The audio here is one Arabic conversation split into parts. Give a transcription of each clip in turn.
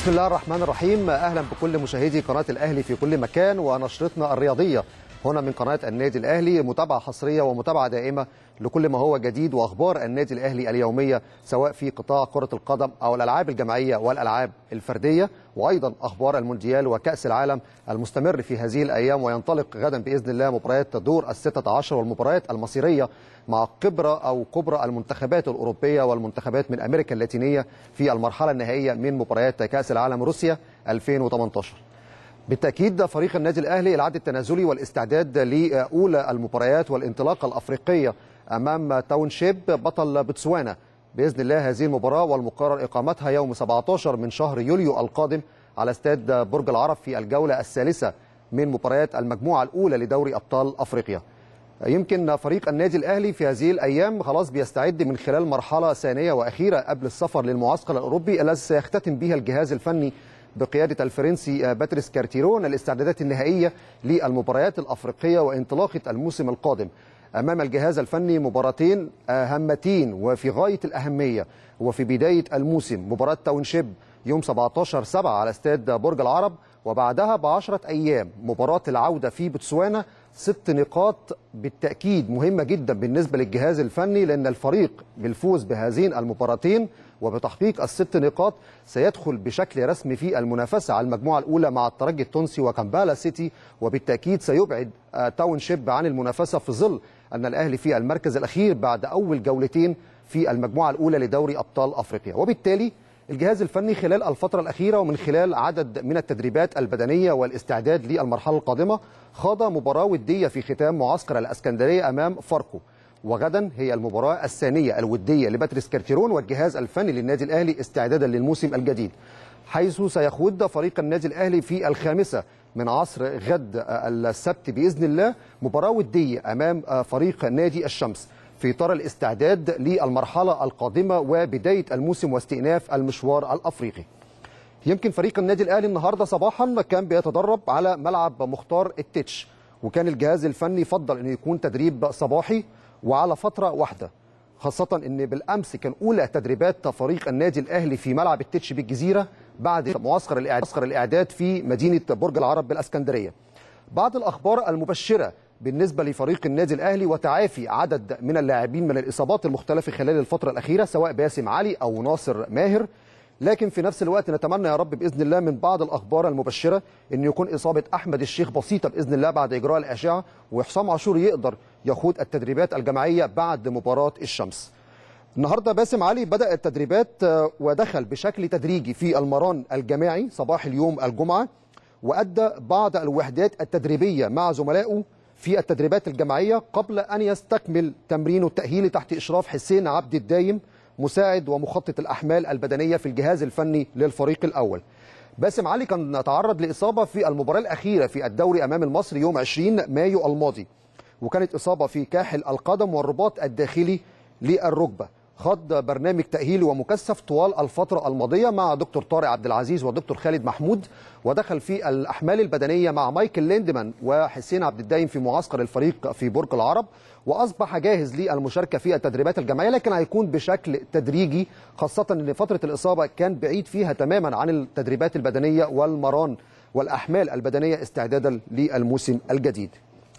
بسم الله الرحمن الرحيم. أهلا بكل مشاهدي قناة الأهلي في كل مكان ونشرتنا الرياضية هنا من قناة النادي الأهلي، متابعة حصرية ومتابعة دائمة لكل ما هو جديد وأخبار النادي الأهلي اليومية، سواء في قطاع كرة القدم أو الألعاب الجماعية والألعاب الفردية، وأيضا أخبار المونديال وكأس العالم المستمر في هذه الأيام. وينطلق غدا بإذن الله مباريات دور ال16 والمباريات المصيرية مع كبرى المنتخبات الأوروبية والمنتخبات من أمريكا اللاتينية في المرحلة النهائية من مباريات كأس العالم روسيا 2018. بالتأكيد فريق النادي الأهلي العد التنازلي والاستعداد لأولى المباريات والانطلاقة الأفريقية أمام تاونشيب بطل بوتسوانا بإذن الله. هذه المباراة والمقرر إقامتها يوم 17 من شهر يوليو القادم على استاد برج العرب في الجولة الثالثة من مباريات المجموعة الأولى لدوري أبطال أفريقيا. يمكن فريق النادي الأهلي في هذه الأيام خلاص بيستعد من خلال مرحلة ثانية وأخيرة قبل السفر للمعسكر الأوروبي الذي سيختتم بها الجهاز الفني بقيادة الفرنسي باتريس كارتيرون الاستعدادات النهائية للمباريات الأفريقية وانطلاقة الموسم القادم. أمام الجهاز الفني مباراتين هامتين وفي غاية الأهمية وفي بداية الموسم، مباراة تاونشيب يوم 17/7 على استاد برج العرب، وبعدها ب10 أيام مباراة العودة في بوتسوانا. 6 نقاط بالتأكيد مهمة جدا بالنسبة للجهاز الفني، لأن الفريق بالفوز بهذين المباراتين وبتحقيق ال6 نقاط سيدخل بشكل رسمي في المنافسة على المجموعة الأولى مع الترجي التونسي وكامبالا سيتي، وبالتأكيد سيبعد تاونشيب عن المنافسة في ظل أن الأهلي في المركز الأخير بعد أول جولتين في المجموعة الأولى لدوري أبطال أفريقيا. وبالتالي الجهاز الفني خلال الفترة الأخيرة ومن خلال عدد من التدريبات البدنية والاستعداد للمرحلة القادمة خاض مباراة ودية في ختام معسكر الإسكندرية أمام فاركو، وغدا هي المباراة الثانية الودية لباتريس كارتيرون والجهاز الفني للنادي الأهلي استعدادا للموسم الجديد، حيث سيخوض فريق النادي الأهلي في 5 من عصر غد السبت بإذن الله مباراة ودية أمام فريق نادي الشمس في إطار الاستعداد للمرحلة القادمة وبداية الموسم واستئناف المشوار الأفريقي. يمكن فريق النادي الأهلي النهاردة صباحا كان بيتدرب على ملعب مختار التتش، وكان الجهاز الفني فضل أنه يكون تدريب صباحي وعلى فترة واحدة، خاصة أن بالأمس كان أولى تدريبات فريق النادي الأهلي في ملعب التتش بالجزيرة بعد معسكر الإعداد في مدينة برج العرب بالإسكندرية. بعض الأخبار المبشرة بالنسبة لفريق النادي الأهلي وتعافي عدد من اللاعبين من الإصابات المختلفة خلال الفترة الأخيرة، سواء باسم علي أو ناصر ماهر، لكن في نفس الوقت نتمنى يا رب بإذن الله من بعض الأخبار المبشرة أن يكون إصابة أحمد الشيخ بسيطة بإذن الله بعد إجراء الأشعة، وحسام عاشور يقدر يخوض التدريبات الجماعية بعد مباراة الشمس. النهارده باسم علي بدأ التدريبات ودخل بشكل تدريجي في المران الجماعي صباح اليوم الجمعة، وأدى بعض الوحدات التدريبية مع زملائه في التدريبات الجماعية قبل أن يستكمل تمرينه التأهيلي تحت إشراف حسين عبد الدايم مساعد ومخطط الأحمال البدنية في الجهاز الفني للفريق الأول. باسم علي كان تعرض لإصابة في المباراة الأخيرة في الدوري أمام المصري يوم 20 مايو الماضي، وكانت إصابة في كاحل القدم والرباط الداخلي للركبة. خاض برنامج تأهيلي ومكثف طوال الفترة الماضية مع دكتور طارق عبد العزيز ودكتور خالد محمود، ودخل في الأحمال البدنية مع مايكل ليندمان وحسين عبد الدايم في معسكر الفريق في برج العرب، وأصبح جاهز للمشاركة في التدريبات الجماعية، لكن هيكون بشكل تدريجي، خاصة أن فترة الإصابة كان بعيد فيها تماما عن التدريبات البدنية والمران والأحمال البدنية استعدادا للموسم الجديد.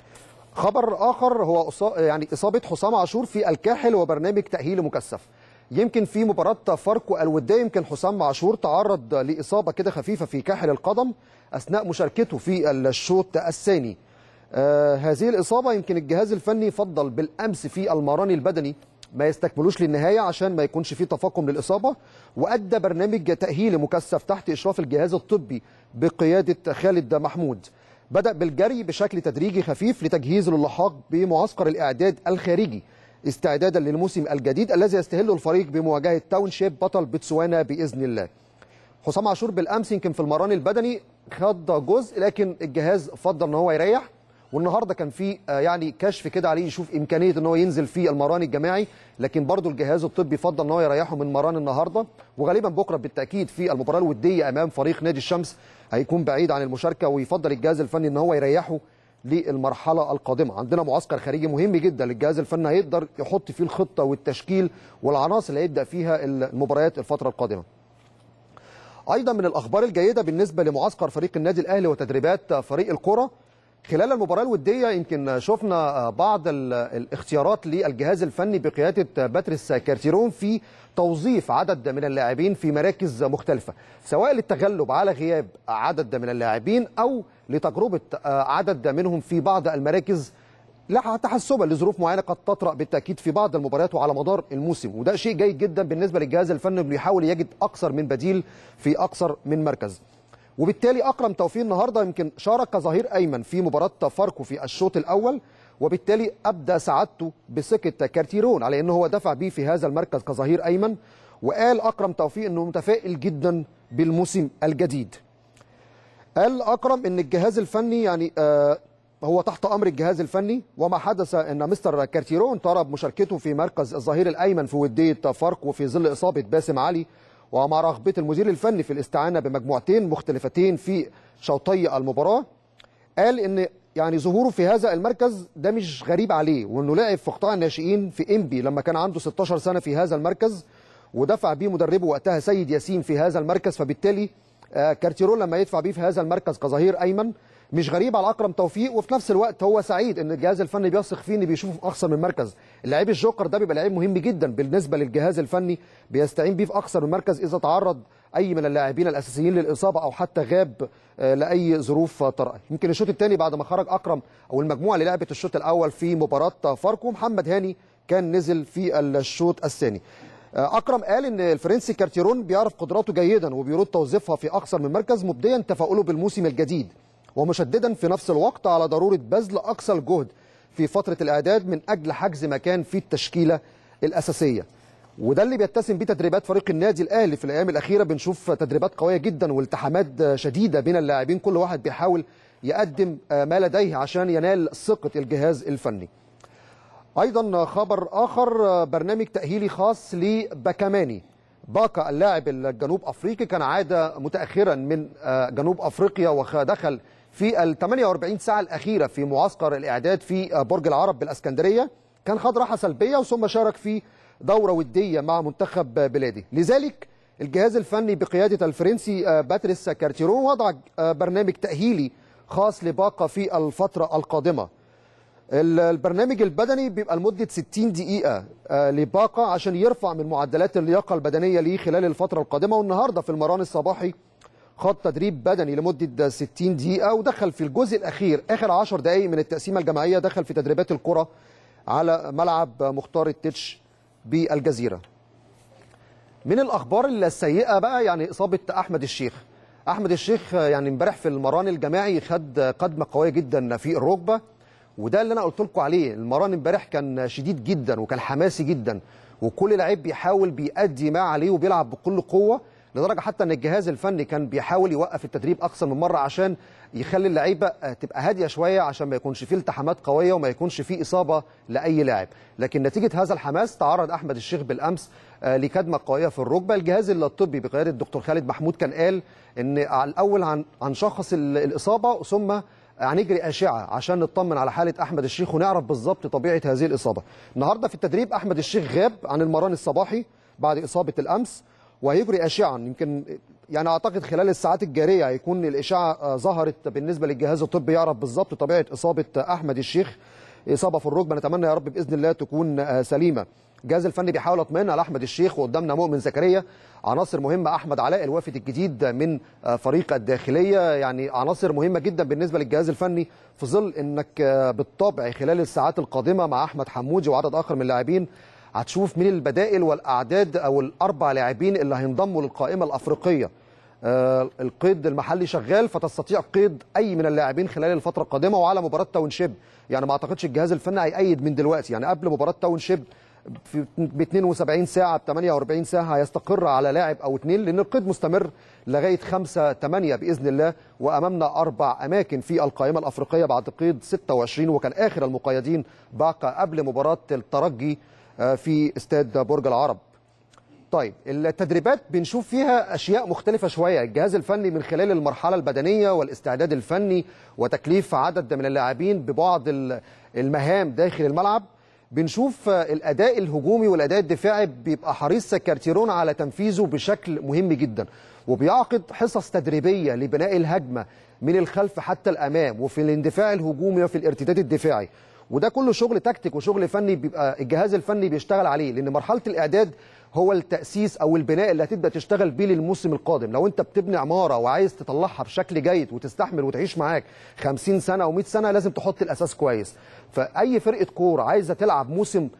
خبر آخر هو إصابة حسام عاشور في الكاحل وبرنامج تأهيلي مكثف. يمكن في مباراة فاركو الودية يمكن حسام عاشور تعرض لإصابة كده خفيفة في كاحل القدم أثناء مشاركته في الشوط الثاني. هذه الإصابة يمكن الجهاز الفني فضل بالأمس في المران البدني ما يستكملوش للنهاية عشان ما يكونش فيه تفاقم للإصابة، وأدى برنامج تأهيلي مكثف تحت إشراف الجهاز الطبي بقيادة خالد محمود. بدأ بالجري بشكل تدريجي خفيف لتجهيز للحاق بمعسكر الإعداد الخارجي استعدادا للموسم الجديد الذي يستهله الفريق بمواجهة تاونشيب بطل بوتسوانا بإذن الله. حسام عاشور بالأمس يمكن في المران البدني خد جزء، لكن الجهاز فضل ان هو يريح، والنهارده كان في كشف كده عليه يشوف امكانيه ان هو ينزل في المران الجماعي، لكن برضو الجهاز الطبي فضل ان هو يريحه من مران النهارده، وغالبا بكره بالتاكيد في المباراه الوديه امام فريق نادي الشمس هيكون بعيد عن المشاركه، ويفضل الجهاز الفني ان هو يريحه للمرحله القادمه. عندنا معسكر خارجي مهم جدا للجهاز الفني هيقدر يحط فيه الخطه والتشكيل والعناصر اللي هيبدا فيها المباريات الفتره القادمه. ايضا من الاخبار الجيده بالنسبه لمعسكر فريق النادي الاهلي وتدريبات فريق الكره خلال المباراه الوديه، يمكن شفنا بعض الاختيارات للجهاز الفني بقياده باتريس كارتيرون في توظيف عدد من اللاعبين في مراكز مختلفه، سواء للتغلب على غياب عدد من اللاعبين او لتجربه عدد منهم في بعض المراكز تحسبا لظروف معينه قد تطرأ بالتاكيد في بعض المباريات وعلى مدار الموسم، وده شيء جيد جدا بالنسبه للجهاز الفني انه يحاول يجد اكثر من بديل في اكثر من مركز. وبالتالي اكرم توفيق النهارده يمكن شارك كظهير ايمن في مباراه فاركو في الشوط الاول، وبالتالي ابدى سعادته بثقه كارتيرون على انه هو دفع بيه في هذا المركز كظهير ايمن، وقال اكرم توفيق انه متفائل جدا بالموسم الجديد. قال اكرم ان الجهاز الفني يعني هو تحت امر الجهاز الفني، وما حدث ان مستر كارتيرون طلب مشاركته في مركز الظهير الايمن في وديه فاركو في ظل اصابه باسم علي، ومع رغبه المدير الفني في الاستعانه بمجموعتين مختلفتين في شوطي المباراه. قال ان يعني ظهوره في هذا المركز ده مش غريب عليه، وانه لعب في قطاع الناشئين في انبي لما كان عنده 16 سنه في هذا المركز، ودفع بيه مدربه وقتها سيد ياسين في هذا المركز، فبالتالي كارتيرون لما يدفع بيه في هذا المركز كظهير ايمن مش غريب على اكرم توفيق، وفي نفس الوقت هو سعيد ان الجهاز الفني بيثق فيه، ان بيشوفه في اكثر من مركز. اللعيب الجوكر ده بيبقى لعيب مهم جدا بالنسبه للجهاز الفني، بيستعين بيه في اكثر من مركز اذا تعرض اي من اللاعبين الاساسيين للاصابه او حتى غاب لاي ظروف طارئه. يمكن الشوط الثاني بعد ما خرج اكرم او المجموعه اللي لعبت الشوط الاول في مباراه فاركو، محمد هاني كان نزل في الشوط الثاني. اكرم قال ان الفرنسي كارتيرون بيعرف قدراته جيدا وبيرد توظيفها في اكثر من مركز، مبديا تفاؤله بالموسم الجديد، ومشددا في نفس الوقت على ضروره بذل اقصى الجهد في فتره الاعداد من اجل حجز مكان في التشكيله الاساسيه. وده اللي بيتسم بيه تدريبات فريق النادي الاهلي في الايام الاخيره، بنشوف تدريبات قويه جدا والتحامات شديده بين اللاعبين، كل واحد بيحاول يقدم ما لديه عشان ينال ثقه الجهاز الفني. ايضا خبر اخر، برنامج تاهيلي خاص لباكاماني. باكا اللاعب الجنوب افريقي كان عاد متاخرا من جنوب افريقيا ودخل في ال 48 ساعه الاخيره في معسكر الاعداد في برج العرب بالاسكندريه، كان خد راحه سلبيه وثم شارك في دوره وديه مع منتخب بلاده. لذلك الجهاز الفني بقياده الفرنسي باتريس كارتيرون وضع برنامج تاهيلي خاص لباكا في الفتره القادمه. البرنامج البدني بيبقى لمده 60 دقيقه لباكا عشان يرفع من معدلات اللياقه البدنيه ليه خلال الفتره القادمه، والنهارده في المران الصباحي خد تدريب بدني لمده 60 دقيقه، ودخل في الجزء الاخير اخر 10 دقائق من التقسيمه الجماعيه دخل في تدريبات الكره على ملعب مختار التتش بالجزيره. من الاخبار السيئه بقى يعني اصابه احمد الشيخ. احمد الشيخ يعني امبارح في المران الجماعي خد قدمه قويه جدا في الركبه، وده اللي انا قلت لكم عليه. المران امبارح كان شديد جدا وكان حماسي جدا، وكل لعيب بيحاول بيأدي ما عليه وبيلعب بكل قوه، لدرجه حتى ان الجهاز الفني كان بيحاول يوقف التدريب اكثر من مره عشان يخلي اللعيبه تبقى هاديه شويه، عشان ما يكونش فيه التحامات قويه وما يكونش فيه اصابه لاي لاعب. لكن نتيجه هذا الحماس تعرض احمد الشيخ بالامس لكدمه قويه في الركبه. الجهاز الطبي بقياده الدكتور خالد محمود كان قال ان الاول هنشخص الاصابه ثم هنجري اشعه عشان نطمن على حاله احمد الشيخ ونعرف بالظبط طبيعه هذه الاصابه. النهارده في التدريب احمد الشيخ غاب عن المران الصباحي بعد اصابه الامس، وهيجري اشعه يمكن يعني اعتقد خلال الساعات الجاريه هيكون الاشعه ظهرت بالنسبه للجهاز الطبي يعرف بالظبط طبيعه اصابه احمد الشيخ. اصابه في الركبه نتمنى يا رب باذن الله تكون سليمه. الجهاز الفني بيحاول يطمئن على احمد الشيخ، وقدامنا مؤمن زكريا، عناصر مهمه، احمد علاء الوافد الجديد من فريق الداخليه، يعني عناصر مهمه جدا بالنسبه للجهاز الفني، في ظل انك بالطبع خلال الساعات القادمه مع احمد حمودي وعدد اخر من اللاعبين هتشوف مين البدائل والاعداد او الاربع لاعبين اللي هينضموا للقائمه الافريقيه. القيد المحلي شغال، فتستطيع قيد اي من اللاعبين خلال الفتره القادمه. وعلى مباراه تاونشيب يعني ما اعتقدش الجهاز الفني هيأيد من دلوقتي، يعني قبل مباراه تاونشيب ب 72 ساعه ب 48 ساعه هيستقر على لاعب او اثنين، لان القيد مستمر لغايه 5/8 باذن الله، وامامنا 4 اماكن في القائمه الافريقيه بعد قيد 26، وكان اخر المقيدين باقه قبل مباراه الترجي في استاد برج العرب. طيب التدريبات بنشوف فيها اشياء مختلفه شويه، الجهاز الفني من خلال المرحله البدنيه والاستعداد الفني وتكليف عدد من اللاعبين ببعض المهام داخل الملعب، بنشوف الاداء الهجومي والاداء الدفاعي بيبقى حريص كارتيرون على تنفيذه بشكل مهم جدا. وبيعقد حصص تدريبيه لبناء الهجمه من الخلف حتى الامام، وفي الاندفاع الهجومي وفي الارتداد الدفاعي. وده كله شغل تكتيك وشغل فني بيبقى الجهاز الفني بيشتغل عليه، لان مرحله الاعداد هو التاسيس او البناء اللي هتبدا تشتغل بيه للموسم القادم. لو انت بتبني عماره وعايز تطلعها بشكل جيد وتستحمل وتعيش معاك 50 سنه او 100 سنه، لازم تحط الاساس كويس. فاي فرقه كوره عايزه تلعب موسم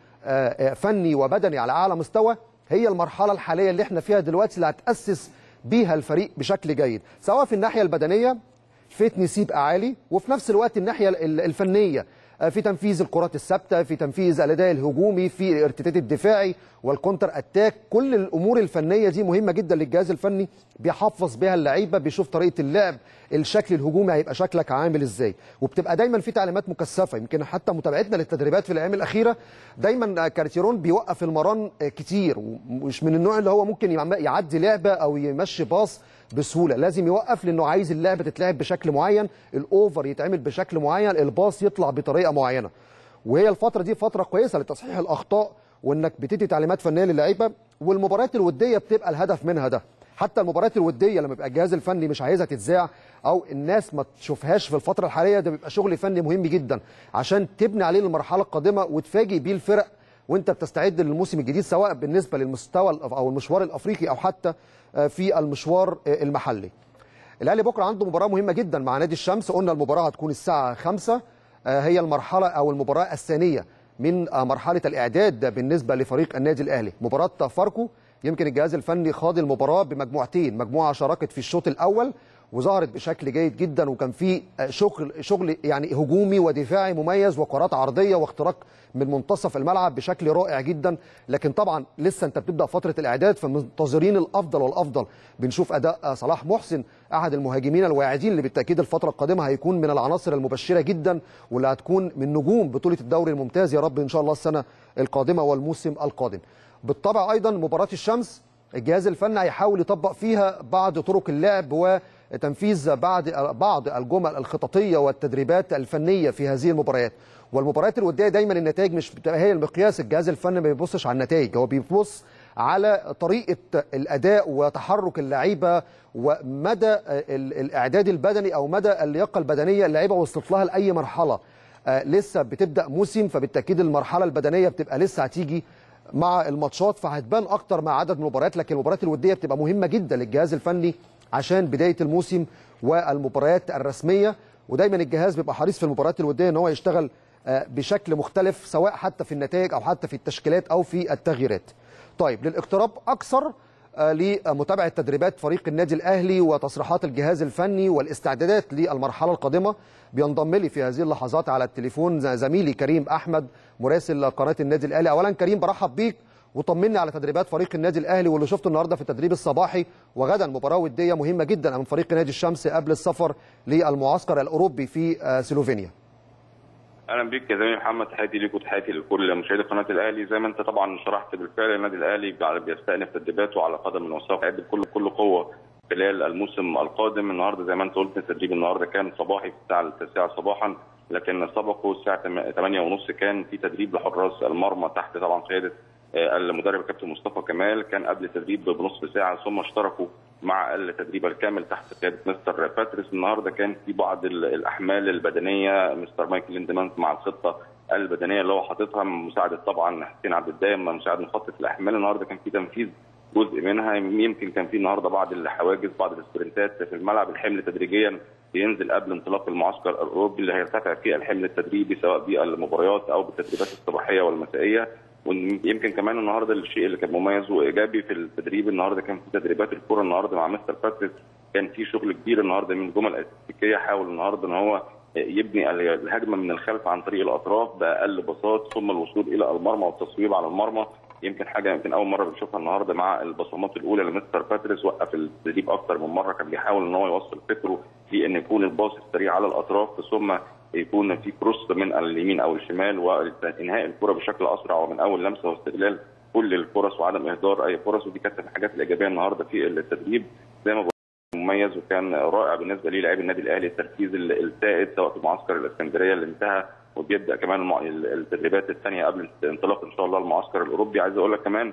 فني وبدني على اعلى مستوى، هي المرحله الحاليه اللي احنا فيها دلوقتي اللي هتاسس بيها الفريق بشكل جيد، سواء في الناحيه البدنيه فتنس يبقى عالي، وفي نفس الوقت الناحيه الفنيه في تنفيذ الكرات الثابته، في تنفيذ الاداء الهجومي، في الارتداد الدفاعي والكونتر اتاك. كل الامور الفنيه دي مهمه جدا للجهاز الفني، بيحفظ بها اللعيبه، بيشوف طريقه اللعب، الشكل الهجومي هيبقى شكلك عامل ازاي. وبتبقى دايما في تعليمات مكثفه. يمكن حتى متابعتنا للتدريبات في الايام الاخيره دايما كارتيرون بيوقف المران كتير، ومش من النوع اللي هو ممكن يعدي لعبه او يمشي باص بسهوله، لازم يوقف لانه عايز اللعبه تتلعب بشكل معين، الاوفر يتعمل بشكل معين، الباص يطلع بطريقه معينه. وهي الفتره دي فتره كويسه لتصحيح الاخطاء، وانك بتدي تعليمات فنيه للعيبه. والمباريات الوديه بتبقى الهدف منها ده. حتى المباريات الوديه لما بيبقى الجهاز الفني مش عايزها تتذاع او الناس ما تشوفهاش في الفتره الحاليه، ده بيبقى شغل فني مهم جدا عشان تبني عليه المرحله القادمه وتفاجئ بيه الفرق وانت بتستعد للموسم الجديد، سواء بالنسبه للمستوى او المشوار الافريقي او حتى في المشوار المحلي. الاهلي بكره عنده مباراه مهمه جدا مع نادي الشمس. قلنا المباراه هتكون الساعه 5، هي المرحله او المباراه الثانيه من مرحله الاعداد بالنسبه لفريق النادي الاهلي. مباراه فاركو يمكن الجهاز الفني خاض المباراه بمجموعتين، مجموعه شاركت في الشوط الاول وظهرت بشكل جيد جدا، وكان في شغل يعني هجومي ودفاعي مميز، وكرات عرضيه واختراق من منتصف الملعب بشكل رائع جدا. لكن طبعا لسه انت بتبدا فتره الاعداد، فمنتظرين الافضل والافضل. بنشوف اداء صلاح محسن احد المهاجمين الواعدين اللي بالتاكيد الفتره القادمه هيكون من العناصر المبشره جدا، واللي هتكون من نجوم بطوله الدوري الممتاز يا رب ان شاء الله السنه القادمه والموسم القادم. بالطبع ايضا مباراه الشمس الجهاز الفني هيحاول يطبق فيها بعض طرق اللعب وتنفيذ بعض الجمل الخططيه والتدريبات الفنيه في هذه المباريات. والمباريات الوديه دايما النتائج مش بتبقى هي المقياس، الجهاز الفني ما بيبصش على النتائج، هو بيبص على طريقه الاداء وتحرك اللعيبه ومدى الاعداد البدني او مدى اللياقه البدنيه اللعيبه وصلت لها لاي مرحله. لسه بتبدا موسم، فبالتاكيد المرحله البدنيه بتبقى لسه هتيجي مع الماتشات، فهتبان اكتر مع عدد المباريات. لكن المباريات الوديه بتبقى مهمه جدا للجهاز الفني عشان بدايه الموسم والمباريات الرسميه. ودايما الجهاز بيبقى حريص في المباريات الوديه ان هو يشتغل بشكل مختلف، سواء حتى في النتائج او حتى في التشكيلات او في التغييرات. طيب للاقتراب اكثر لمتابعه تدريبات فريق النادي الاهلي وتصريحات الجهاز الفني والاستعدادات للمرحله القادمه، بينضم لي في هذه اللحظات على التليفون زميلي كريم احمد مراسل قناه النادي الاهلي. اولا كريم برحب بيك وطمني على تدريبات فريق النادي الاهلي واللي شفته النهارده في التدريب الصباحي، وغدا مباراه وديه مهمه جدا امام فريق نادي الشمس قبل السفر للمعسكر الاوروبي في سلوفينيا. اهلا بيك يا زميلي محمد، تحياتي ليك وتحياتي لكل مشاهدي قناه الاهلي. زي ما انت طبعا شرحت بالفعل، النادي الاهلي بيستأنف تدريباته على قدم وساق، يعد بكل قوه خلال الموسم القادم. النهارده زي ما انت قلت التدريب النهارده كان صباحي في الساعه 9 صباحا، لكن سبقه الساعه 8:30 كان في تدريب لحراس المرمى تحت طبعا قياده المدرب الكابتن مصطفى كمال. كان قبل التدريب بنصف ساعه، ثم اشتركوا مع التدريب الكامل تحت قياده مستر باتريس. النهارده كان في بعض الاحمال البدنيه، مستر مايكل ليندمانز مع الخطه البدنيه اللي هو حاططها، مساعده طبعا حسين عبد الدايم مساعد مخطط الاحمال. النهارده كان في تنفيذ جزء منها، يمكن كان في النهارده بعض الحواجز، بعض السبرنتات في الملعب. الحمل تدريجيا بينزل قبل انطلاق المعسكر الاوروبي اللي هيرتفع فيه الحمل التدريبي، سواء بالمباريات او بالتدريبات الصباحيه والمسائيه. ويمكن كمان النهارده الشيء اللي كان مميز وايجابي في التدريب النهارده كان في تدريبات الكره النهارده مع مستر باتريس. كان في شغل كبير النهارده من جمل استاتيكيه، حاول النهارده ان هو يبني الهجمه من الخلف عن طريق الاطراف باقل بساط، ثم الوصول الى المرمى والتصويب على المرمى. يمكن اول مره بنشوفها النهارده مع البصمات الاولى لمستر باتريس. وقف التدريب اكثر من مره، كان بيحاول ان هو يوصل فكره لان يكون الباص السريع على الاطراف، ثم يكون في كروس من اليمين او الشمال، وانهاء الكره بشكل اسرع ومن اول لمسه، واستغلال كل الفرص وعدم اهدار اي فرص. ودي كانت الحاجات الايجابيه النهارده في التدريب. زي ما مميز وكان رائع بالنسبه لي لاعبي النادي الاهلي التركيز السائد، سواء في معسكر الاسكندريه اللي انتهى وبيبدا كمان التدريبات الثانيه قبل انطلاق ان شاء الله المعسكر الاوروبي. عايز اقول لك كمان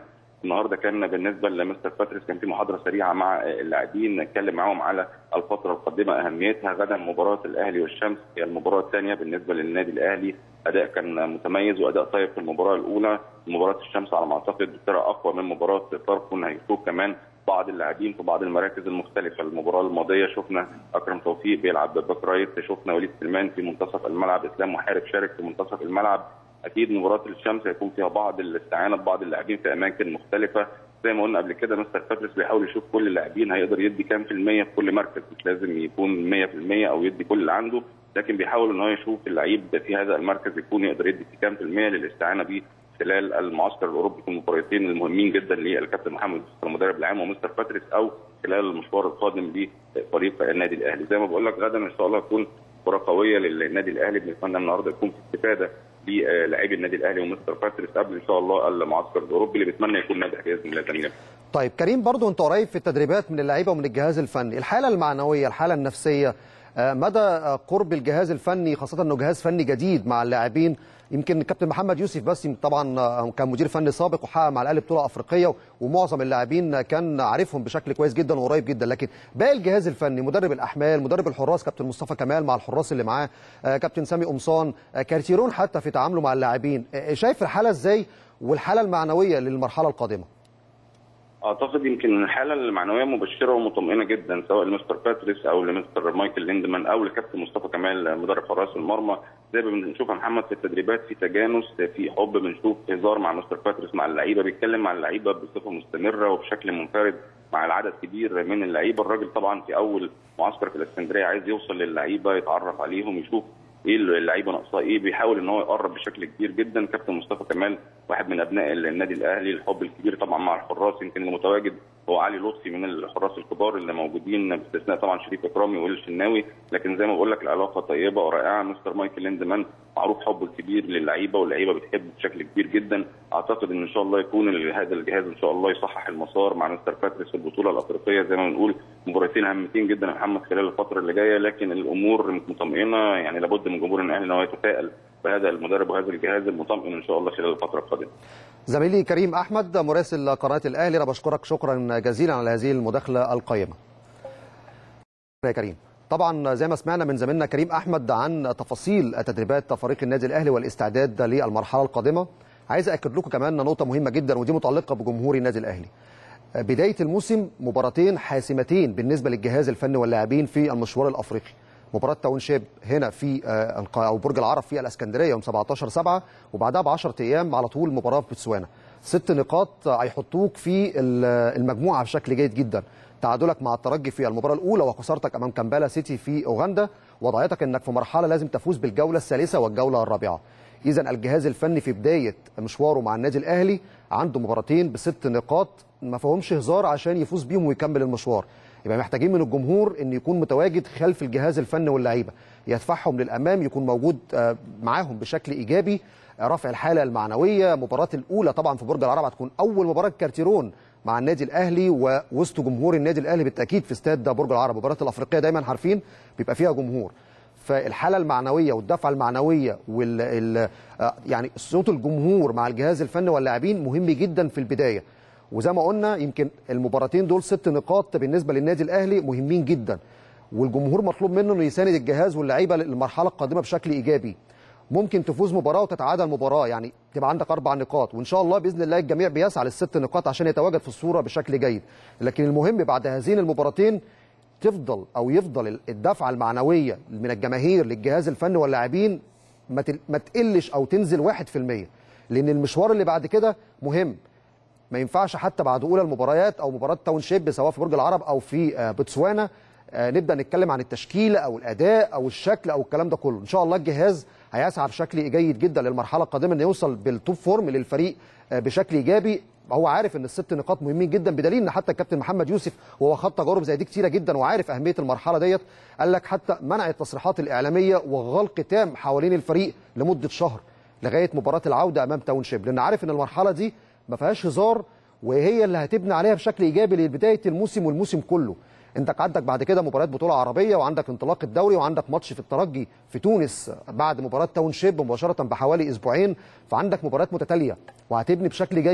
النهارده كان بالنسبه لمستر باتريس كان في محاضره سريعه مع اللاعبين، نتكلم معاهم على الفتره القادمه اهميتها. غدا مباراه الاهلي والشمس هي المباراه الثانيه بالنسبه للنادي الاهلي، اداء كان متميز واداء طيب في المباراه الاولى. مباراه الشمس على ما اعتقد فرقه اقوى من مباراه فاركو، هيشوف كمان بعض اللاعبين في بعض المراكز المختلفه. المباراه الماضيه شفنا اكرم توفيق بيلعب باك رايت، شفنا وليد سليمان في منتصف الملعب، اسلام محارب شارك في منتصف الملعب. اكيد مباراه الشمس هيكون فيها بعض الاستعانه ببعض اللاعبين في اماكن مختلفه. زي ما قلنا قبل كده مستر باتريس بيحاول يشوف كل اللاعبين هيقدر يدي كام في المية في كل مركز، مش لازم يكون 100% او يدي كل اللي عنده، لكن بيحاول ان هو يشوف اللعيب في هذا المركز يكون يقدر يدي كام في المية للاستعانه بيه خلال المعسكر الاوروبي في المباراتين المهمين جدا للكابتن محمد المدرب العام ومستر باتريس، او خلال المشوار القادم لفريق النادي الاهلي. زي ما بقول لك غدا ان شاء الله تكون مباراه قويه للنادي الاهلي، بنتمنى النهارده يكون في استفاده للاعبي النادي الاهلي ومستر باتريس قبل ان شاء الله المعسكر الاوروبي اللي بتمنى يكون ناجح باذن الله جميعا. طيب كريم، برضو انت قريب في التدريبات من اللعيبه ومن الجهاز الفني، الحاله المعنويه، الحاله النفسيه، مدى قرب الجهاز الفني، خاصه انه جهاز فني جديد مع اللاعبين. يمكن الكابتن محمد يوسف بس طبعا كان مدير فني سابق وحقق مع الاهلي بطوله افريقيه، ومعظم اللاعبين كان عارفهم بشكل كويس جدا وقريب جدا، لكن باقي الجهاز الفني، مدرب الاحمال، مدرب الحراس كابتن مصطفى كمال مع الحراس اللي معاه، كابتن سامي قمصان، كارتيرون حتى في تعامله مع اللاعبين، شايف الحاله ازاي والحاله المعنويه للمرحله القادمه؟ اعتقد يمكن الحاله المعنويه مبشره ومطمئنه جدا سواء لمستر باتريس او لمستر مايكل ليندمان او لكابتن مصطفى كمال مدرب حراس المرمى. زي ما بنشوف يا محمد في التدريبات في تجانس، في حب، بنشوف هزار مع مستر باتريس مع اللعيبه، بيتكلم مع اللعيبه بصفه مستمره وبشكل منفرد مع العدد كبير من اللعيبه. الراجل طبعا في اول معسكر في الاسكندريه عايز يوصل للعيبه، يتعرف عليهم، يشوف ايه اللعيبه ناقصاه ايه، بيحاول ان هو يقرب بشكل كبير جدا. كابتن مصطفى كمال واحد من ابناء النادي الاهلي، الحب الكبير طبعا مع الحراس، يمكن اللي متواجد هو علي لطفي من الحراس الكبار اللي موجودين باستثناء طبعا شريف اكرامي وائل الشناوي، لكن زي ما بقول لك العلاقه طيبه ورائعه. مستر مايكل ليندمان معروف حبه الكبير للعيبه واللعيبه بتحبه بشكل كبير جدا. اعتقد ان شاء الله يكون هذا الجهاز ان شاء الله يصحح المسار مع مستر باتريس في البطوله الافريقيه. زي ما بنقول مباراتين هامتين جدا يا محمد خلال الفتره اللي جايه، لكن الامور مطمئنه، يعني لابد من جمهور الاهلي ان هو يتفائل بهذا المدرب وهذا الجهاز المطمئن ان شاء الله خلال الفتره القادمه. زميلي كريم احمد مراسل قناه الاهلي، انا بشكرك شكرا جزيلا على هذه المداخله القيمه. يا كريم، طبعا زي ما سمعنا من زميلنا كريم احمد عن تفاصيل تدريبات فريق النادي الاهلي والاستعداد للمرحله القادمه، عايز اكد لكم كمان نقطه مهمه جدا ودي متعلقه بجمهور النادي الاهلي. بدايه الموسم مباراتين حاسمتين بالنسبه للجهاز الفني واللاعبين في المشوار الافريقي. مباراه تاونشيب هنا في او برج العرب في الاسكندريه يوم 17/7، وبعدها ب 10 ايام على طول مباراه في بوتسوانا. 6 نقاط هيحطوك في المجموعه بشكل جيد جدا. تعادلك مع الترجي في المباراه الاولى وخسارتك امام كامبالا سيتي في اوغندا وضعتك انك في مرحله لازم تفوز بالجوله الثالثه والجوله الرابعه. اذا الجهاز الفني في بدايه مشواره مع النادي الاهلي عنده مباراتين ب6 نقاط ما فيهمش هزار عشان يفوز بيهم ويكمل المشوار. يبقى محتاجين من الجمهور ان يكون متواجد خلف الجهاز الفني واللعيبه، يدفعهم للامام، يكون موجود معاهم بشكل ايجابي، رفع الحاله المعنويه. مباراه الاولى طبعا في برج العرب هتكون اول مباراه كارتيرون مع النادي الاهلي ووسط جمهور النادي الاهلي بالتاكيد في استاد برج العرب. مباراه الافريقيه دايما عارفين بيبقى فيها جمهور، فالحاله المعنويه والدفعه المعنويه يعني صوت الجمهور مع الجهاز الفني واللاعبين مهم جدا في البدايه. وزي ما قلنا يمكن المباراتين دول 6 نقاط بالنسبه للنادي الاهلي مهمين جدا، والجمهور مطلوب منه انه يساند الجهاز واللعيبه للمرحله القادمه بشكل ايجابي. ممكن تفوز مباراه وتتعادل مباراه، يعني تبقى عندك 4 نقاط، وان شاء الله باذن الله الجميع بيسعى لل6 نقاط عشان يتواجد في الصوره بشكل جيد. لكن المهم بعد هذين المباراتين يفضل الدفعه المعنويه من الجماهير للجهاز الفني واللاعبين ما تقلش او تنزل 1%، لان المشوار اللي بعد كده مهم. ما ينفعش حتى بعد اولى المباريات او مباراه تاونشيب سواء في برج العرب او في بوتسوانا نبدا نتكلم عن التشكيله او الاداء او الشكل او الكلام ده كله. ان شاء الله الجهاز هيسعى بشكل جيد جدا للمرحله القادمه انه يوصل بالتوب فورم للفريق بشكل ايجابي. هو عارف ان ال6 نقاط مهمين جدا، بدليل ان حتى الكابتن محمد يوسف وهو خد تجارب زي دي كتيره جدا وعارف اهميه المرحله ديت، قال لك حتى منع التصريحات الاعلاميه وغلق تام حوالين الفريق لمده شهر لغايه مباراه العوده امام تاونشيب، لان عارف ان المرحله دي ما فيهاش هزار وهي اللي هتبني عليها بشكل ايجابي لبدايه الموسم والموسم كله. انت عندك بعد كده مباريات بطوله عربيه وعندك انطلاق الدوري وعندك ماتش في الترجي في تونس بعد مباراه تاونشيب مباشره بحوالي اسبوعين، فعندك مباريات متتاليه وهتبني بشكل جيد.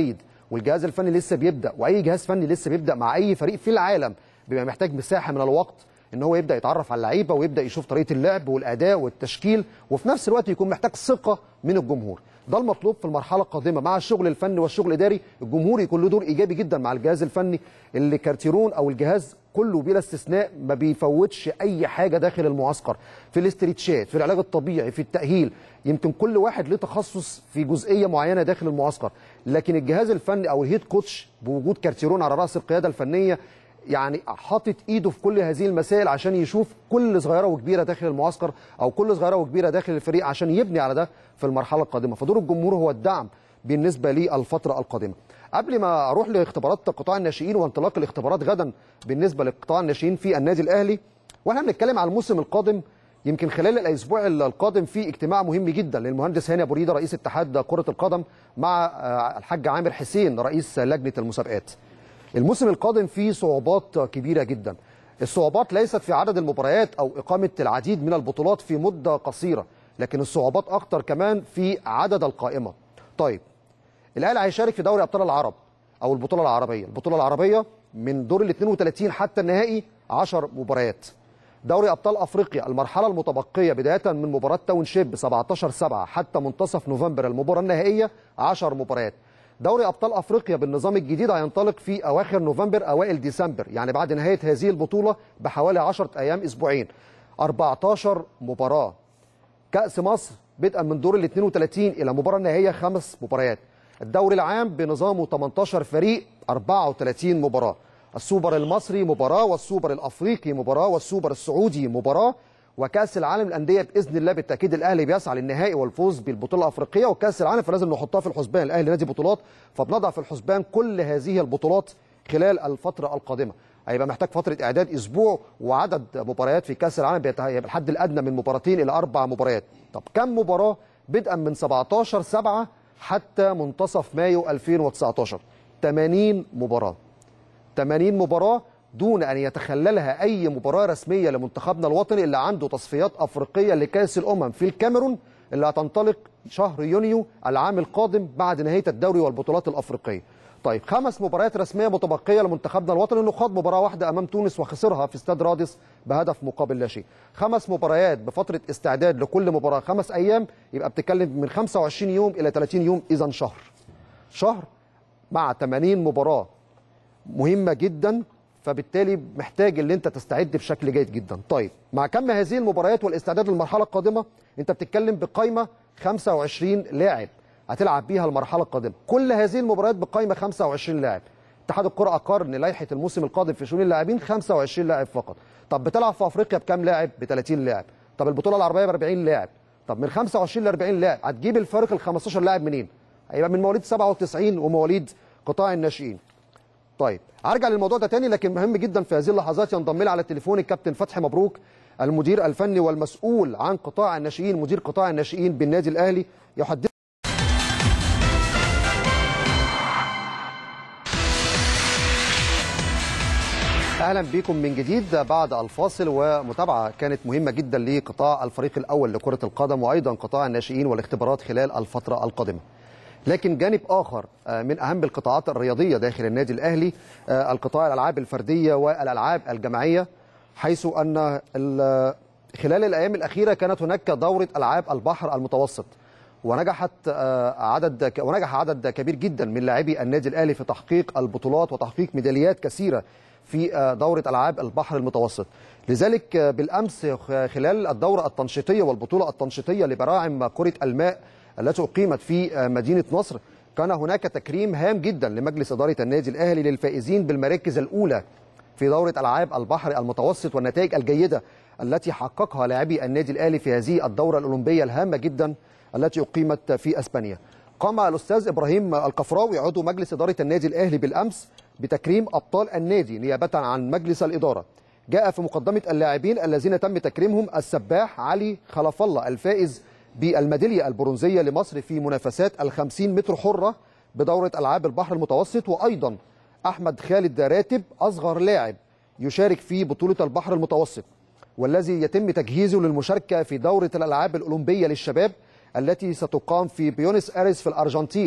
والجهاز الفني لسه بيبدا، واي جهاز فني لسه بيبدا مع اي فريق في العالم بيبقى محتاج مساحه من الوقت ان هو يبدا يتعرف على اللعيبه ويبدا يشوف طريقه اللعب والاداء والتشكيل، وفي نفس الوقت يكون محتاج ثقه من الجمهور. ده المطلوب في المرحله القادمه مع الشغل الفني والشغل الاداري. الجمهور يكون له دور ايجابي جدا مع الجهاز الفني، اللي كارتيرون او الجهاز كله بلا استثناء ما بيفوتش اي حاجه داخل المعسكر، في الاسترتشات، في العلاج الطبيعي، في التاهيل. يمكن كل واحد له تخصص في جزئيه معينه داخل المعسكر، لكن الجهاز الفني او الهيد كوتش بوجود كارتيرون على راس القياده الفنيه يعني حاطط ايده في كل هذه المسائل عشان يشوف كل صغيره وكبيره داخل المعسكر او كل صغيره وكبيره داخل الفريق عشان يبني على ده في المرحله القادمه. فدور الجمهور هو الدعم بالنسبه للفتره القادمه. قبل ما اروح لاختبارات قطاع الناشئين وانطلاق الاختبارات غدا بالنسبه لقطاع الناشئين في النادي الاهلي، واحنا بنتكلم على الموسم القادم، يمكن خلال الاسبوع القادم في اجتماع مهم جدا للمهندس هاني ابو ريده رئيس اتحاد كره القدم مع الحاج عامر حسين رئيس لجنه المسابقات. الموسم القادم فيه صعوبات كبيرة جدا. الصعوبات ليست في عدد المباريات أو إقامة العديد من البطولات في مدة قصيرة، لكن الصعوبات أكتر كمان في عدد القائمة. طيب، الأهلي هيشارك في دوري أبطال العرب أو البطولة العربية. البطولة العربية من دور ال 32 حتى النهائي 10 مباريات. دوري أبطال أفريقيا المرحلة المتبقية بداية من مباراة تاونشيب 17/7 حتى منتصف نوفمبر المباراة النهائية 10 مباريات. دوري ابطال افريقيا بالنظام الجديد هينطلق في اواخر نوفمبر اوائل ديسمبر، يعني بعد نهايه هذه البطوله بحوالي 10 ايام اسبوعين، 14 مباراه. كاس مصر بدءا من دور ال 32 الى المباراه النهائيه 5 مباريات. الدوري العام بنظامه 18 فريق 34 مباراه. السوبر المصري مباراه، والسوبر الافريقي مباراه، والسوبر السعودي مباراه، وكاس العالم للانديه باذن الله بالتاكيد الاهلي بيسعى للنهائي والفوز بالبطوله الافريقيه، وكاس العالم فلازم نحطها في الحسبان. الاهلي نادي بطولات، فبنضع في الحسبان كل هذه البطولات خلال الفتره القادمه. هيبقى محتاج فتره اعداد اسبوع، وعدد مباريات في كاس العالم هيبقى الحد الادنى من مباراتين الى 4 مباريات. طب كم مباراه بدءا من 17/7 حتى منتصف مايو 2019؟ 80 مباراه. 80 مباراه دون أن يتخللها أي مباراة رسمية لمنتخبنا الوطني اللي عنده تصفيات أفريقية لكأس الأمم في الكاميرون اللي هتنطلق شهر يونيو العام القادم بعد نهاية الدوري والبطولات الأفريقية. طيب 5 مباريات رسمية متبقية لمنتخبنا الوطني، انه خاض مباراة واحدة أمام تونس وخسرها في استاد رادس بهدف مقابل لا شيء. 5 مباريات بفترة استعداد لكل مباراة 5 أيام، يبقى بتتكلم من 25 يوم إلى 30 يوم، إذا شهر مع 80 مباراة مهمة جدا، فبالتالي محتاج ان انت تستعد بشكل جيد جدا. طيب مع كم هذه المباريات والاستعداد للمرحله القادمه، انت بتتكلم بقائمه 25 لاعب هتلعب بيها المرحله القادمه. كل هذه المباريات بقائمه 25 لاعب. اتحاد الكره اقر ان لائحه الموسم القادم في شؤون اللاعبين 25 لاعب فقط. طب بتلعب في افريقيا بكام لاعب؟ ب 30 لاعب. طب البطوله العربيه ب 40 لاعب. طب من 25 ل 40 لاعب هتجيب الفارق ال 15 لاعب منين؟ هيبقى من مواليد 97 ومواليد قطاع الناشئين. طيب هرجع للموضوع ده تاني، لكن مهم جدا في هذه اللحظات ينضم لي على التليفون الكابتن فتحي مبروك، المدير الفني والمسؤول عن قطاع الناشئين، مدير قطاع الناشئين بالنادي الاهلي، يحدث. اهلا بكم من جديد بعد الفاصل، ومتابعه كانت مهمه جدا لقطاع الفريق الاول لكره القدم وايضا قطاع الناشئين والاختبارات خلال الفتره القادمه. لكن جانب آخر من أهم القطاعات الرياضية داخل النادي الأهلي القطاع الألعاب الفردية والألعاب الجماعية، حيث أن خلال الأيام الأخيرة كانت هناك دورة ألعاب البحر المتوسط، ونجح عدد كبير جدا من لاعبي النادي الأهلي في تحقيق البطولات وتحقيق ميداليات كثيرة في دورة ألعاب البحر المتوسط. لذلك بالأمس خلال الدورة التنشيطية والبطولة التنشيطية لبراعم كرة الماء التي أقيمت في مدينة نصر، كان هناك تكريم هام جدا لمجلس إدارة النادي الأهلي للفائزين بالمراكز الأولى في دورة ألعاب البحر المتوسط والنتائج الجيدة التي حققها لاعبي النادي الأهلي في هذه الدورة الأولمبية الهامة جدا التي أقيمت في أسبانيا. قام الأستاذ إبراهيم القفراوي عضو مجلس إدارة النادي الأهلي بالأمس بتكريم أبطال النادي نيابة عن مجلس الإدارة. جاء في مقدمة اللاعبين الذين تم تكريمهم السباح علي خلف الله الفائز بالميدالية البرونزية لمصر في منافسات ال50 متر حرة بدورة ألعاب البحر المتوسط، وأيضا أحمد خالد راتب أصغر لاعب يشارك في بطولة البحر المتوسط، والذي يتم تجهيزه للمشاركة في دورة الألعاب الأولمبية للشباب التي ستقام في بيونس آيرس في الأرجنتين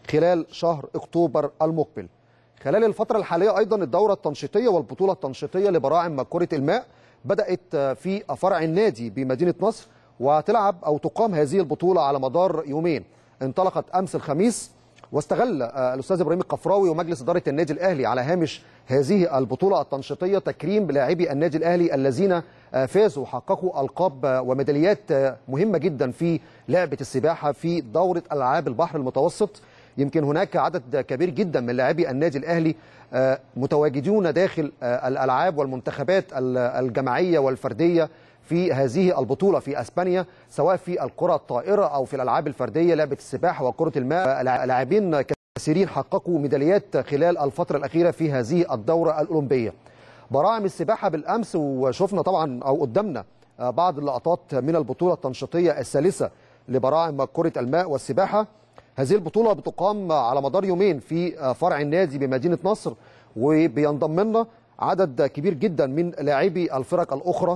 خلال شهر أكتوبر المقبل. خلال الفترة الحالية أيضا الدورة التنشيطية والبطولة التنشيطية لبراعم كرة الماء بدأت في فرع النادي بمدينة نصر، وتلعب أو تقام هذه البطولة على مدار يومين. انطلقت أمس الخميس، واستغل الأستاذ إبراهيم القفراوي ومجلس إدارة النادي الأهلي على هامش هذه البطولة التنشيطية تكريم لاعبي النادي الأهلي الذين فازوا وحققوا ألقاب وميداليات مهمة جدا في لعبة السباحة في دورة ألعاب البحر المتوسط. يمكن هناك عدد كبير جدا من لاعبي النادي الأهلي متواجدون داخل الألعاب والمنتخبات الجماعية والفردية في هذه البطولة في أسبانيا، سواء في الكرة الطائرة أو في الألعاب الفردية لعبة السباحة وكرة الماء. لاعبين كثيرين حققوا ميداليات خلال الفترة الأخيرة في هذه الدورة الأولمبية. براعم السباحة بالأمس، وشفنا طبعا أو قدامنا بعض اللقطات من البطولة التنشيطية الثالثة لبراعم كرة الماء والسباحة. هذه البطولة بتقام على مدار يومين في فرع النادي بمدينة نصر، وبينضم لنا عدد كبير جدا من لاعبي الفرق الأخرى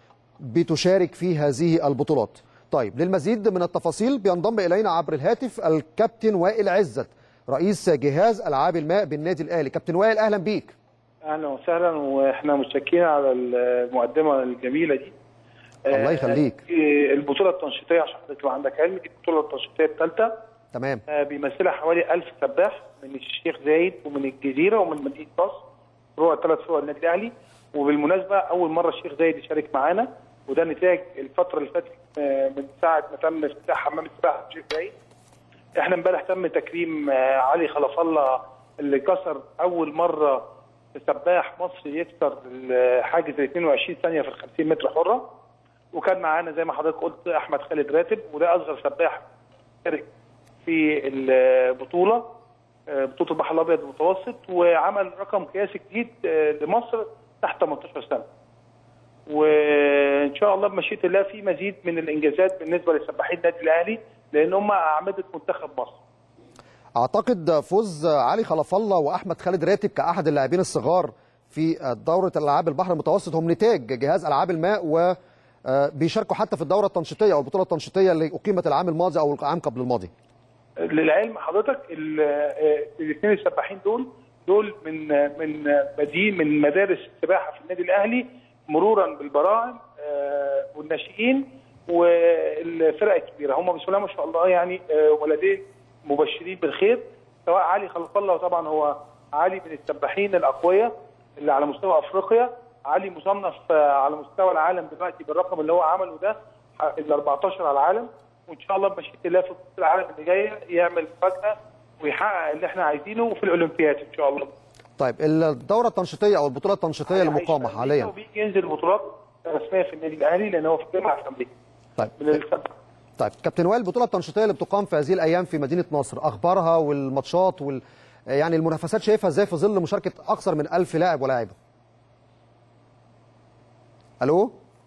بتشارك في هذه البطولات. طيب، للمزيد من التفاصيل بينضم إلينا عبر الهاتف الكابتن وائل عزت رئيس جهاز ألعاب الماء بالنادي الأهلي. كابتن وائل، أهلا بيك. أهلا وسهلا، وإحنا متشكرين على المقدمة الجميلة دي. الله يخليك. البطولة التنشيطية عشان تبقى عندك علم، دي البطولة التنشيطية الثالثة. تمام. بيمثلها حوالي 1000 سباح من الشيخ زايد ومن الجزيرة ومن مدينة نصر، فروع 3 فروع النادي الأهلي. وبالمناسبة أول مرة الشيخ زايد يشارك معانا، وده نتاج الفترة اللي فاتت من ساعة ما تم افتتاح حمام السباحة الشيخ زايد. احنا امبارح تم تكريم علي خلف الله اللي كسر أول مرة سباح مصري يكسر حاجز 22 ثانية في ال 50 متر حرة. وكان معانا زي ما حضرتك قلت أحمد خالد راتب، وده أصغر سباح شارك في البطولة، بطولة البحر الأبيض المتوسط، وعمل رقم قياسي جديد لمصر تحت 18 سنة. وإن شاء الله بمشيئة الله في مزيد من الإنجازات بالنسبة لسباحين النادي الأهلي، لأن هم أعمدة منتخب مصر. أعتقد فوز علي خلف الله وأحمد خالد راتب كأحد اللاعبين الصغار في دورة الألعاب البحر المتوسط هم نتاج جهاز ألعاب الماء، وبيشاركوا حتى في الدورة التنشيطية أو البطولة التنشيطية اللي أقيمت العام الماضي أو العام قبل الماضي. للعلم حضرتك الاثنين السباحين دول من مدارس السباحة في النادي الأهلي، مرورا بالبراعم والناشئين والفرق الكبيرة. هم بسم الله ما شاء الله يعني ولدين مبشرين بالخير، سواء علي خلف الله، وطبعا هو علي من السباحين الأقوياء اللي على مستوى أفريقيا. علي مصنف على مستوى العالم دلوقتي بالرقم اللي هو عمله ده، ال 14 على العالم. وان شاء الله بمشيئة الله في بطولة العالم اللي جايه يعمل مفاجأة ويحقق اللي احنا عايزينه في الاولمبياد ان شاء الله. طيب، الدورة التنشيطية او البطولة التنشيطية اللي مقامة حاليا وبيجي ينزل بطولات رسمية في النادي الاهلي لان هو في الجامعة في امريكا. طيب كابتن وائل، البطولة التنشيطية اللي بتقام في هذه الايام في مدينة نصر، اخبارها والماتشات يعني المنافسات شايفها ازاي في ظل مشاركة اكثر من 1000 لاعب ولاعبة؟ الو؟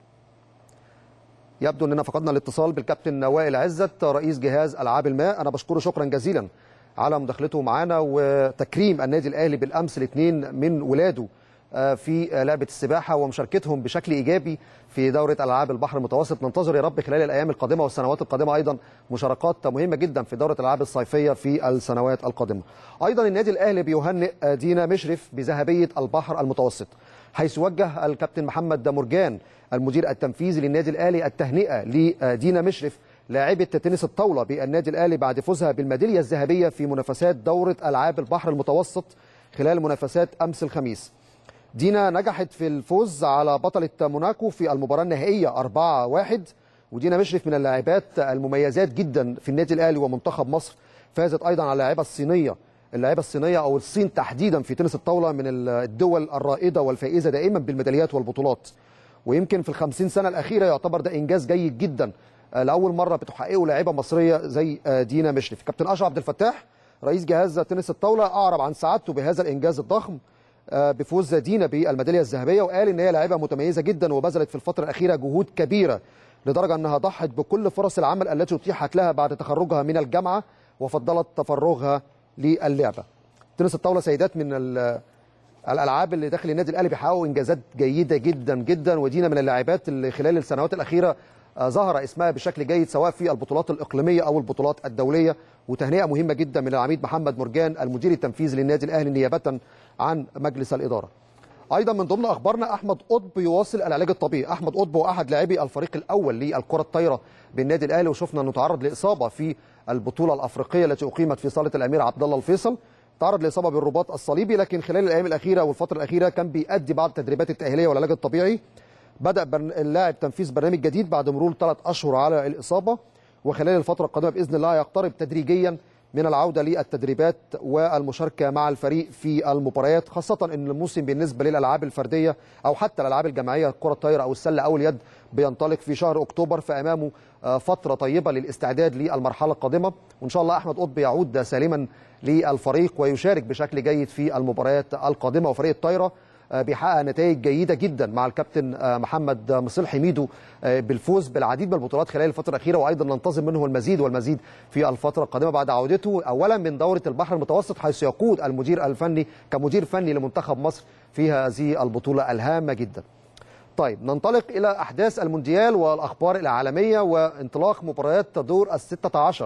يبدو اننا فقدنا الاتصال بالكابتن وائل عزت رئيس جهاز العاب الماء. انا بشكره شكرا جزيلا على مداخلته معنا وتكريم النادي الاهلي بالامس الاثنين من ولاده في لعبه السباحه ومشاركتهم بشكل ايجابي في دوره العاب البحر المتوسط. ننتظر يا رب خلال الايام القادمه والسنوات القادمه ايضا مشاركات مهمه جدا في دوره الالعاب الصيفيه في السنوات القادمه. ايضا النادي الاهلي بيهنئ دينا مشرف بذهبيه البحر المتوسط، حيث وجه الكابتن محمد مرجان المدير التنفيذي للنادي الاهلي التهنئه لدينا مشرف لاعبة تنس الطاولة بالنادي الأهلي بعد فوزها بالميدالية الذهبية في منافسات دورة ألعاب البحر المتوسط خلال منافسات أمس الخميس. دينا نجحت في الفوز على بطلة موناكو في المباراة النهائية 4-1، ودينا مشرف من اللاعبات المميزات جدا في النادي الأهلي ومنتخب مصر. فازت أيضا على اللاعبة الصينية أو الصين تحديدا في تنس الطاولة من الدول الرائدة والفائزة دائما بالميداليات والبطولات. ويمكن في ال50 سنة الأخيرة يعتبر ده إنجاز جيد جدا لأول مرة بتحققه لاعبة مصرية زي دينا مشرف. كابتن أشرف عبد الفتاح رئيس جهاز تنس الطاولة أعرب عن سعادته بهذا الإنجاز الضخم بفوز دينا بالميدالية الذهبية، وقال إن هي لاعبة متميزة جدا وبذلت في الفترة الأخيرة جهود كبيرة لدرجة أنها ضحت بكل فرص العمل التي أتيحت لها بعد تخرجها من الجامعة وفضلت تفرغها للعبة. تنس الطاولة سيدات من الألعاب اللي داخل النادي الأهلي بيحققوا إنجازات جيدة جدا جدا، ودينا من اللاعبات اللي خلال السنوات الأخيرة ظهر اسمها بشكل جيد سواء في البطولات الإقليمية أو البطولات الدولية. وتهنئة مهمة جدا من العميد محمد مرجان المدير التنفيذي للنادي الأهلي نيابة عن مجلس الإدارة. أيضا من ضمن أخبارنا أحمد قطب يواصل العلاج الطبيعي. أحمد قطب هو أحد لاعبي الفريق الأول للكرة الطايرة بالنادي الأهلي، وشفنا أنه تعرض لإصابة في البطولة الأفريقية التي أقيمت في صالة الأمير عبد الله الفيصل، تعرض لإصابة بالرباط الصليبي، لكن خلال الأيام الأخيرة والفترة الأخيرة كان بيأدي بعض التدريبات التأهيلية والعلاج الطبيعي. بدأ اللاعب تنفيذ برنامج جديد بعد مرور 3 أشهر على الإصابة، وخلال الفترة القادمة بإذن الله يقترب تدريجيا من العودة للتدريبات والمشاركة مع الفريق في المباريات، خاصة أن الموسم بالنسبة للألعاب الفردية أو حتى الألعاب الجماعية كرة الطايرة أو السلة أو اليد بينطلق في شهر أكتوبر، فأمامه فترة طيبة للاستعداد للمرحلة القادمة. وإن شاء الله أحمد قطب يعود سالما للفريق ويشارك بشكل جيد في المباريات القادمة. وفريق الطايرة بيحقق نتائج جيدة جدا مع الكابتن محمد مصلحي ميدو بالفوز بالعديد من البطولات خلال الفترة الأخيرة، وأيضا ننتظر منه المزيد والمزيد في الفترة القادمة بعد عودته أولا من دورة البحر المتوسط، حيث يقود المدير الفني كمدير فني لمنتخب مصر في هذه البطولة الهامة جدا. طيب ننطلق إلى أحداث المونديال والأخبار العالمية وانطلاق مباريات دور ال16.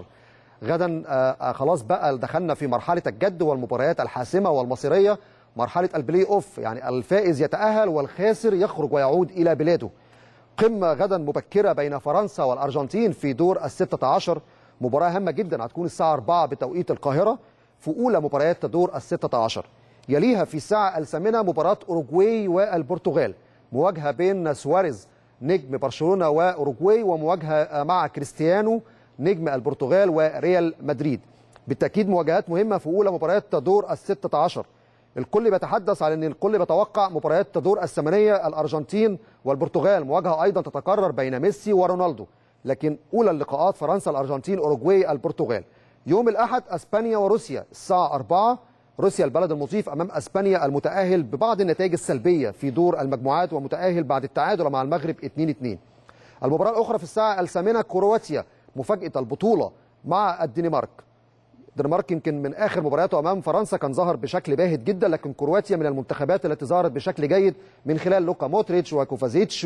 غدا خلاص بقى دخلنا في مرحلة الجد والمباريات الحاسمة والمصيرية، مرحلة البلاي أوف، يعني الفائز يتأهل والخاسر يخرج ويعود إلى بلاده. قمة غدا مبكرة بين فرنسا والأرجنتين في دور ال16، مباراة هامة جدا هتكون الساعة 4 بتوقيت القاهرة في أولى مباريات دور ال16. يليها في الساعة الثامنة مباراة أوروجواي والبرتغال، مواجهة بين سواريز نجم برشلونة وأوروجواي ومواجهة مع كريستيانو نجم البرتغال وريال مدريد. بالتأكيد مواجهات مهمة في أولى مباريات دور ال16. الكل بيتحدث عن ان الكل بيتوقع مباريات دور الثمانية الارجنتين والبرتغال، مواجهه ايضا تتكرر بين ميسي ورونالدو، لكن اولى اللقاءات فرنسا الارجنتين اوروجواي البرتغال. يوم الاحد اسبانيا وروسيا الساعه 4، روسيا البلد المضيف امام اسبانيا المتاهل ببعض النتائج السلبيه في دور المجموعات ومتاهل بعد التعادل مع المغرب 2-2. المباراه الاخرى في الساعه الثامنة كرواتيا مفاجاه البطوله مع الدنمارك. الدنمارك يمكن من اخر مبارياته امام فرنسا كان ظهر بشكل باهت جدا، لكن كرواتيا من المنتخبات التي ظهرت بشكل جيد من خلال لوكا موتريتش وكوفازيتش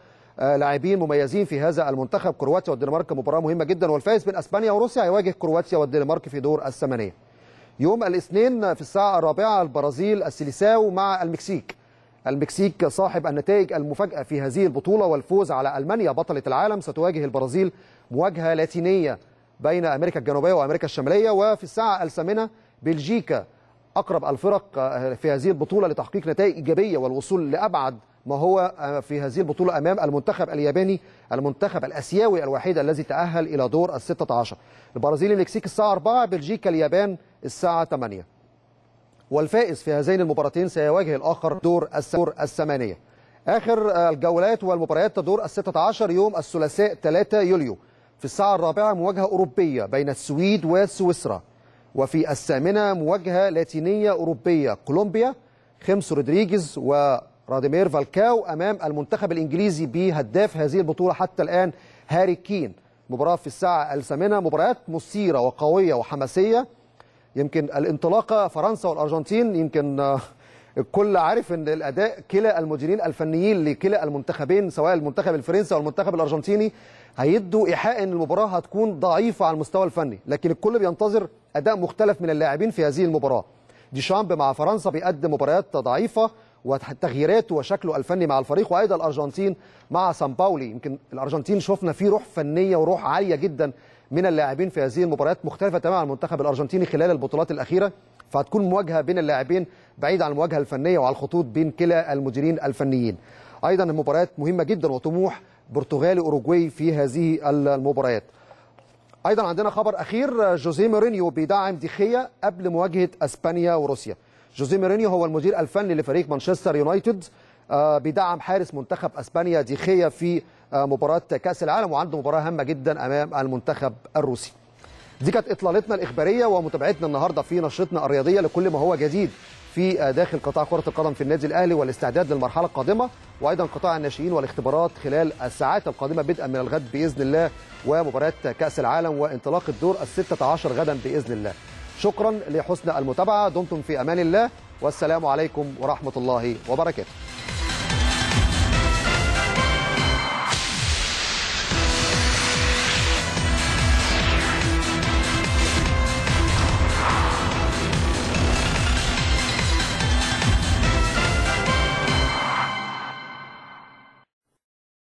ولاعبين مميزين في هذا المنتخب. كرواتيا والدنمارك مباراه مهمه جدا، والفائز بين اسبانيا وروسيا هيواجه كرواتيا والدنمارك في دور الثمانيه. يوم الاثنين في الساعه 4 البرازيل السيليساو مع المكسيك. المكسيك صاحب النتائج المفاجئه في هذه البطوله والفوز على المانيا بطله العالم، ستواجه البرازيل مواجهه لاتينيه بين أمريكا الجنوبية وأمريكا الشمالية. وفي الساعة الثامنة بلجيكا أقرب الفرق في هذه البطولة لتحقيق نتائج إيجابية والوصول لأبعد ما هو في هذه البطولة أمام المنتخب الياباني، المنتخب الأسيوي الوحيد الذي تأهل إلى دور ال16. البرازيل المكسيك الساعة 4، بلجيكا اليابان الساعة 8. والفائز في هذين المباراتين سيواجه الآخر دور الثمانية. آخر الجولات والمباريات دور ال16 يوم الثلاثاء 3 يوليو في الساعة 4 مواجهة أوروبية بين السويد وسويسرا، وفي الثامنة مواجهة لاتينية أوروبية كولومبيا، خيمس رودريجيز وراديمير فالكاو أمام المنتخب الإنجليزي بهداف هذه البطولة حتى الآن هاري كين. مباراة في الساعة الثامنة، مباريات مثيرة وقوية وحماسية. يمكن الانطلاقة فرنسا والأرجنتين، يمكن الكل عارف ان الاداء كلا المديرين الفنيين لكلا المنتخبين سواء المنتخب الفرنسي او المنتخب الارجنتيني هيدوا ايحاء ان المباراه هتكون ضعيفه على المستوى الفني، لكن الكل بينتظر اداء مختلف من اللاعبين في هذه المباراه. ديشامب مع فرنسا بيقدم مباريات ضعيفه وتغييراته وشكله الفني مع الفريق، وايضا الارجنتين مع سامباولي. يمكن الارجنتين شفنا فيه روح فنيه وروح عاليه جدا من اللاعبين في هذه المباريات، مختلفه تماما عن المنتخب الارجنتيني خلال البطولات الاخيره، فهتكون مواجهه بين اللاعبين بعيد عن المواجهه الفنيه وعلى الخطوط بين كلا المديرين الفنيين. ايضا المباريات مهمه جدا وطموح برتغالي اوروجواي في هذه المباريات. ايضا عندنا خبر اخير، جوزيه مورينيو بيدعم ديخيا قبل مواجهه اسبانيا وروسيا. جوزيه مورينيو هو المدير الفني لفريق مانشستر يونايتد، بيدعم حارس منتخب اسبانيا ديخيا في مباراه كاس العالم، وعنده مباراه هامه جدا امام المنتخب الروسي. دي كانت اطلالتنا الاخباريه ومتابعتنا النهارده في نشرتنا الرياضيه لكل ما هو جديد في داخل قطاع كره القدم في النادي الاهلي والاستعداد للمرحله القادمه، وايضا قطاع الناشئين والاختبارات خلال الساعات القادمه بدءا من الغد باذن الله، ومباراه كاس العالم وانطلاق الدور ال16 غدا باذن الله. شكرا لحسن المتابعه، دمتم في امان الله، والسلام عليكم ورحمه الله وبركاته.